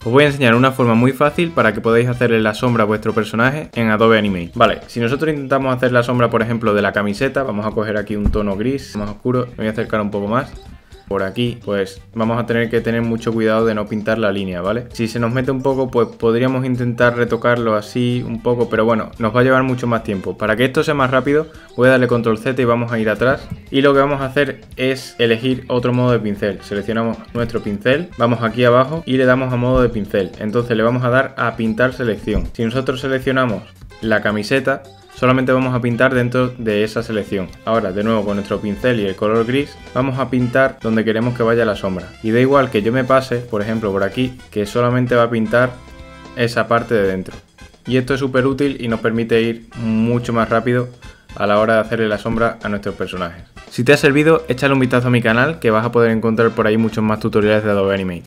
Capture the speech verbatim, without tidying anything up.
Os voy a enseñar una forma muy fácil para que podáis hacerle la sombra a vuestro personaje en Adobe Animate. Vale, si nosotros intentamos hacer la sombra, por ejemplo, de la camiseta, vamos a coger aquí un tono gris más oscuro, me voy a acercar un poco más. Por aquí, pues vamos a tener que tener mucho cuidado de no pintar la línea, ¿vale? Si se nos mete un poco, pues podríamos intentar retocarlo así un poco, pero bueno, nos va a llevar mucho más tiempo. Para que esto sea más rápido, voy a darle control Z y vamos a ir atrás. Y lo que vamos a hacer es elegir otro modo de pincel. Seleccionamos nuestro pincel, vamos aquí abajo y le damos a modo de pincel. Entonces le vamos a dar a pintar selección. Si nosotros seleccionamos la camiseta, solamente vamos a pintar dentro de esa selección. Ahora, de nuevo con nuestro pincel y el color gris, vamos a pintar donde queremos que vaya la sombra. Y da igual que yo me pase, por ejemplo, por aquí, que solamente va a pintar esa parte de dentro. Y esto es súper útil y nos permite ir mucho más rápido a la hora de hacerle la sombra a nuestros personajes. Si te ha servido, échale un vistazo a mi canal, que vas a poder encontrar por ahí muchos más tutoriales de Adobe Animate.